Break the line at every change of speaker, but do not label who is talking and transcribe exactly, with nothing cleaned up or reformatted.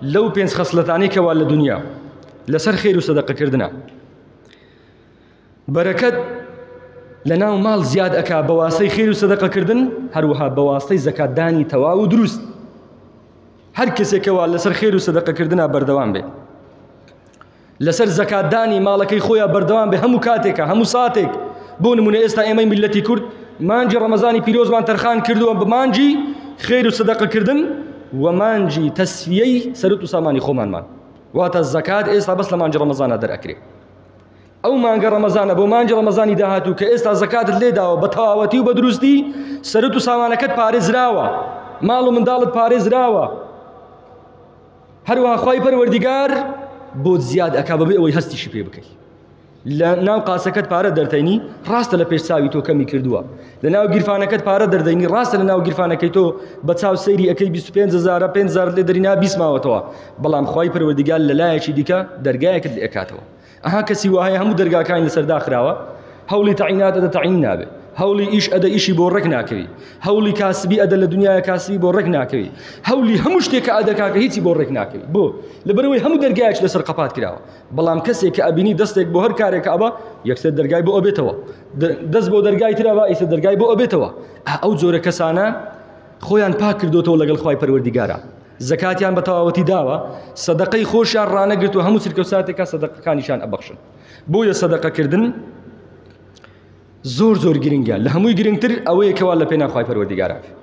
لو بينس خصلتاني كوال الدنيا لسر خير وصدقة كردنا بركة لنا مال زياد أكا بواسطي خير وصدقة كردن هروها بواسطي زكاة داني توا ودروست هر کسی كوال لسر خير وصدقة كردنا بردوان به لسر زكاة داني مالكي خويا بردوان به همو كاتك همو ساتك بون من استا ايمي ملتي كرد مانجي رمضاني بيروز وان ترخان كردو بمانجي خير وصدقة كردن ومانجي تسفيي سرط ساماني خومان مان واتا الزكاة استا بس لمانجي رمضان در اكري او مانجي رمضان ابو مانجي رمضاني داهاتو كاستا زكاة اللي داو بطاوتي وبدروستي سرط سامانكت بارز راوا مالو من دالت بارز راوا هروها خواهي پروردگار بود زیاد اکا ببی اوی هستی شی پی بکی لناو قاسکت پاره درتینی راست لپیش ساوی تو کمی کردوا لناو گیرفانکت پاره دردینی راست لناو گیرفانکی تو بچاو سیری اکی بیست و پنج هزار پنج هزار لدرینا بیست ماوتوا بلام خواهی پروردگار للایشی دیکا درگاه کد اکاتوا اها کسی وهای همو درگاه کاین لسر داخراوا هولی تعینات ادا تعین نابه هولي إيش أدا إيشي بورك ناكوي هولي كاسبي أدا للدنيا كاسبي بورك ناكوي هولي همشتك أدا كاك هيتي بورك ناكوي بو لبروي هم درجاج لسر قبات كراوة بلام كسي كأبيني دستك بو هر كارك أبا يكسر درجاي بو أبيتوا دست بو درجاي ترى يكسر درجاي بو أبيتوا أو زور كسانا خويان باكر دوتو لقى الخواي پروردگارا زكاتيان بتواوتي داوا صدقي خوش رانا قلتو همو سركوساتك صدقه كانشان أبخشن بو يا صدقه كردن زور زور گرنگه لهموی گرنگتر اوی که والا پینا خواهی پروردگار